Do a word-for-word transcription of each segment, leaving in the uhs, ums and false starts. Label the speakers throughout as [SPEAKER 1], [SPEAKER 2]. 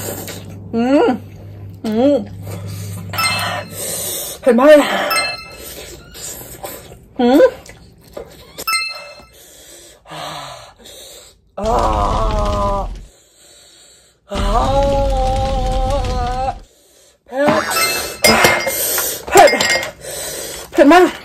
[SPEAKER 1] อืมอืมเห็นไหมอืมอ่าอ่าเผ็ดเผ็ดเผ็ดมาก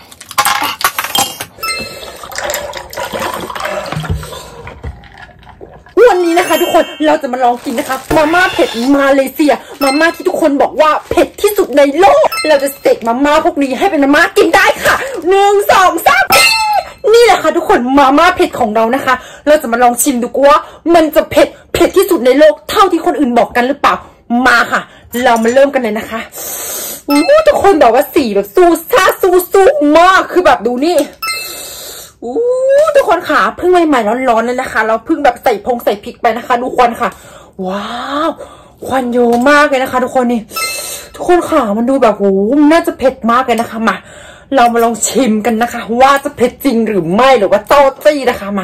[SPEAKER 1] วันนี้นะคะทุกคนเราจะมาลองกินนะคะมาม่าเผ็ดมาเลเซียมาม่าที่ทุกคนบอกว่าเผ็ดที่สุดในโลกเราจะเสกมาม่าพวกนี้ให้เป็นมาม่ากินได้ค่ะหนึ่งสองสามนี่แหละค่ะทุกคนมาม่าเผ็ดของเรานะคะเราจะมาลองชิมดูว่ามันจะเผ็ดเผ็ดที่สุดในโลกเท่าที่คนอื่นบอกกันหรือเปล่ามาค่ะเรามาเริ่มกันเลยนะคะอู้ทุกคนบอกว่าสีแบบสู้ซ่าสู้สู้มากคือแบบดูนี่อู้ทุกคนค่ะเพิ่งใหม่ๆร้อนๆเลยนะคะเราเพิ่งแบบใส่พงใส่พริกไปนะคะดูควันค่ะว้าวควันเยอะมากเลยนะคะทุกคนนี่ทุกคนค่ะมันดูแบบโอ้น่าจะเผ็ดมากเลยนะคะมาเรามาลองชิมกันนะคะว่าจะเผ็ดจริงหรือไม่หรือว่าเต้าจี้นะคะมา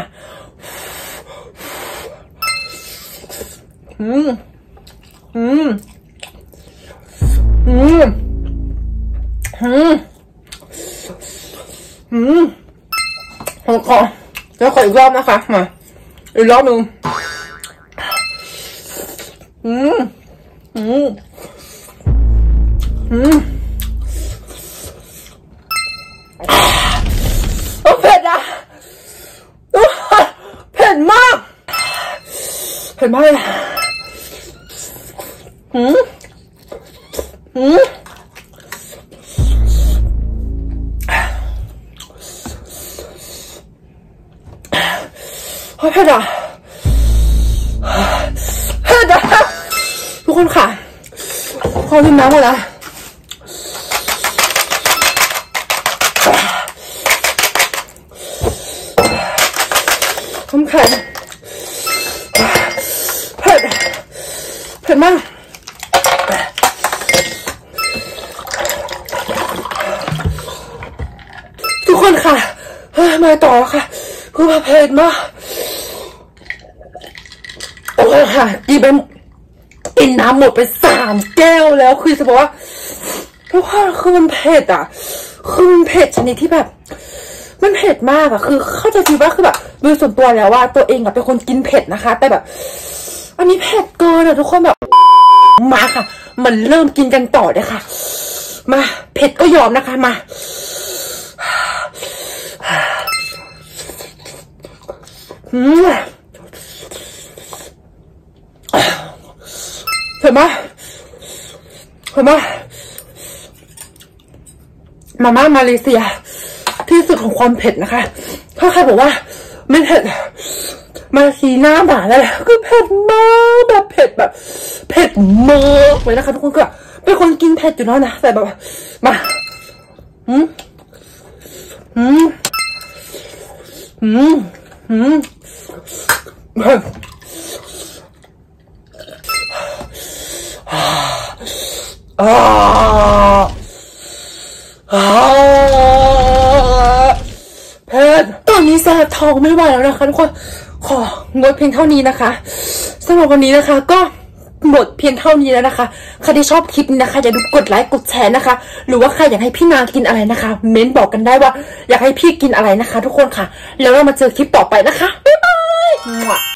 [SPEAKER 1] อืมอืมอืมอืมอืมขอขอแล้วขออีกรอบนะคะมาอีกรอบหนึ่งอืมอืมอืมโอ้เผ็ดอ่ะเผ็ดมากเผ็ดมากเลยอืมอืมเผ็ดอ่ะเผ็ดอ่ะทุกคนค่ะขอดื่มน้ำก่อนนะน้ำแข็งเผ็ดเผ็ดมากทุกคนค่ะมาต่อค่ะคือเผ็ดมากโอ้ยค่ะกินไปกินน้ำหมดไปสามแก้วแล้วคือจะบอกว่าทุกคนคือมันเผ็ดอ่ะคือมันเผ็ดชนิดที่แบบมันเผ็ดมากอ่ะคือเข้าใจดีว่าคือแบบโดยส่วนตัวแล้วว่าตัวเองอ่ะเป็นคนกินเผ็ดนะคะแต่แบบอันนี้เผ็ดเกินอ่ะทุกคนแบบมาค่ะมันเริ่มกินกันต่อเลยค่ะมาเผ็ดก็ยอมนะคะมาอืมเห็นไหมเห็นไหมมาม่ามาเลเซียที่สุดของความเผ็ดนะคะถ้าใครบอกว่าไม่เผ็ดมาซีหน้าหมาแล้วคือเผ็ดมากแบบเผ็ดแบบเผ็ดมากเลยนะคะทุกคนก็เป็นคนกินเผ็ดอยู่แล้วนะแต่แบบมาอืมอืมอืมอืมอ่าอ่าเผ็ดตอนนี้แสบท้องไม่ไหวแล้วนะคะทุกคนของดเพียงเท่านี้นะคะสำหรับวันนี้นะคะก็หมดเพียงเท่านี้แล้วนะคะใครที่ชอบคลิปนี้นะคะอย่าลืมกดไลค์กดแชร์นะคะหรือว่าใครอยากให้พี่นากินอะไรนะคะเม้นบอกกันได้ว่าอยากให้พี่กินอะไรนะคะทุกคนค่ะแล้วเรามาเจอคลิปต่อไปนะคะบ๊ายบาย